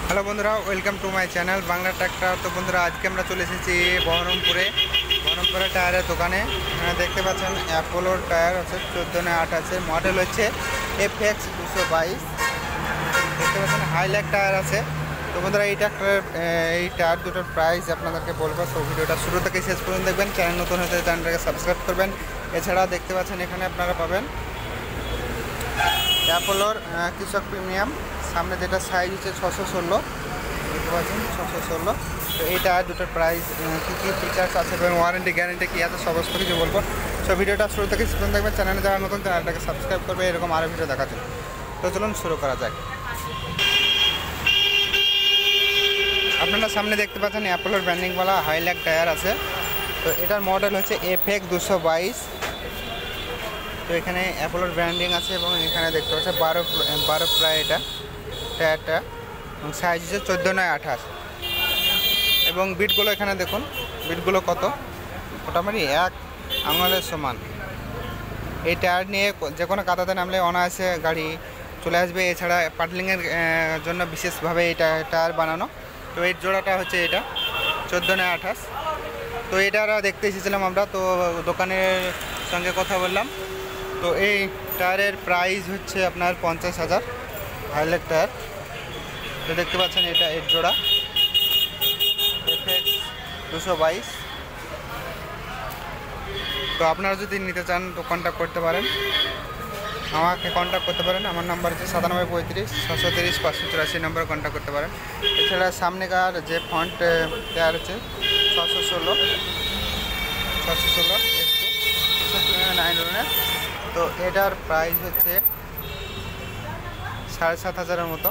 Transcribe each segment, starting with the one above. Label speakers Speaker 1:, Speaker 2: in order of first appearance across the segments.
Speaker 1: Hello বন্ধুরা, welcome to my channel Bangla tractor. তো বন্ধুরা, আজকে আমরা চলে এসেছি বহরমপুরে টায়ারের দোকানে। এখানে দেখতে পাচ্ছেন অ্যাপোলোর টায়ার আছে, 14/8 আছে, মডেল হচ্ছে FX 222। দেখতে পাচ্ছেন হাইল্যাক টায়ার আছে। তো বন্ধুরা, এই টায়ার দুটোর প্রাইস আপনাদেরকে বলবো। তো ভিডিওটা শুরু থেকে শেষ পর্যন্ত দেখবেন। চ্যানেল নতুন হতে চ্যানেলটাকে সাবস্ক্রাইব করবেন। এছাড়া দেখতে পাচ্ছেন এখানে আপনারা পাবেন অ্যাপোলোর কৃষক প্রিমিয়াম, সামনে যেটা সাইজ হচ্ছে 616, দেখতে পাচ্ছেন 616। তো এই টায়ার দুটোর প্রাইস, কী কী ফিচার্স আছে এবং ওয়ারেন্টি গ্যারেন্টি কী আছে সমস্ত কিছু বলবো। সো ভিডিওটা শুরু থেকে শেষ পর্যন্ত দেখবেন। চ্যানেলে যারা নতুন, চ্যানেলটাকে সাবস্ক্রাইব করবে এরকম আরও ভিডিও দেখার জন্য। তো চলুন শুরু করা যাক। আপনারা সামনে দেখতে পাচ্ছেন অ্যাপোলোর ব্র্যান্ডিংওয়ালা হাইল্যাক টায়ার আছে। তো এটার মডেল হচ্ছে FX 222। তো এখানে অ্যাপোলোর ব্র্যান্ডিং আছে এবং এখানে দেখতে পাচ্ছেন 12 প্রায় এটা টায়ারটা, এবং সাইজ হচ্ছে 14/28। এবং বিটগুলো এখানে দেখুন, বিটগুলো কত, মোটামুটি 1 আঙুলের সমান। এই টায়ার নিয়ে যে কোনো কাদাতে নামলে অনায়াসে গাড়ি চলে আসবে। এছাড়া পাডলিংয়ের জন্য বিশেষভাবে এই টায়ার বানানো। তো এর জোড়াটা হচ্ছে এটা 14/28। তো এটা দেখতে এসেছিলাম আমরা, তো দোকানের সঙ্গে কথা বললাম। তো এই টায়ারের প্রাইস হচ্ছে আপনার 50,000, হাইল্যাক টায়ার। তো দেখতে পাচ্ছেন এটা এর জোড়া FX 222। তো আপনারা যদি নিতে চান তো কন্ট্যাক্ট করতে পারেন, আমাকে কন্ট্যাক্ট করতে পারেন। আমার নাম্বার হচ্ছে 9735 630 নম্বরে কন্ট্যাক্ট করতে পারেন। এছাড়া সামনেকার যে ফ্রন্ট টায়ার হচ্ছে 616 9 তো এটার প্রাইস হচ্ছে 7,500-এর মতো।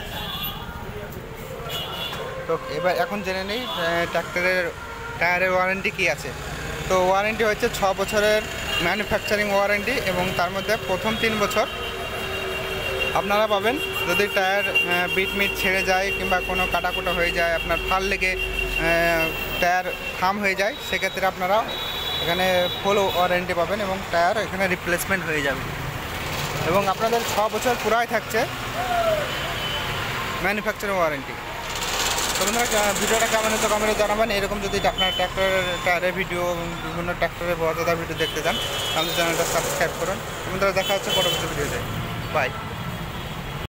Speaker 1: তো এখন জেনে নেই ট্র্যাক্টরের টায়ারের ওয়ারেন্টি কী আছে। তো ওয়ারেন্টি হচ্ছে 6 বছরের ম্যানুফ্যাকচারিং ওয়ারেন্টি, এবং তার মধ্যে প্রথম 3 বছর আপনারা পাবেন। যদি টায়ার বিট ছেড়ে যায় কিংবা কোনো কাটাকুটো হয়ে যায়, আপনার ফাল লেগে টায়ার থাম হয়ে যায়, সেক্ষেত্রে আপনারা এখানে ফুল ওয়ারেন্টি পাবেন এবং টায়ার এখানে রিপ্লেসমেন্ট হয়ে যাবে। এবং আপনাদের 6 বছর পুরাই থাকছে ম্যানুফ্যাকচারিং ওয়ারেন্টি। তো বন্ধুরা, ভিডিওটা কেমন হচ্ছে কমেন্টে জানাবেন। এরকম যদি আপনার টায়ারের ভিডিও, বিভিন্ন ট্র্যাক্টরের বড় ভিডিও দেখতে চান তাহলে চ্যানেলটা সাবস্ক্রাইব করুন। বন্ধুরা, দেখা হচ্ছে পরবর্তী ভিডিওতে। বাই।